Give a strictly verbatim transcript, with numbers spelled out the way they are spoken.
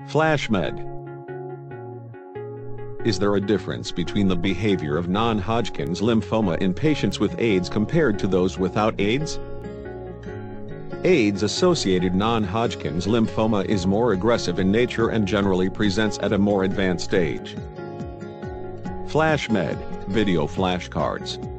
FlashMed. Is there a difference between the behavior of non-Hodgkin's lymphoma in patients with AIDS compared to those without AIDS? AIDS-associated non-Hodgkin's lymphoma is more aggressive in nature and generally presents at a more advanced stage. FlashMed, video flashcards.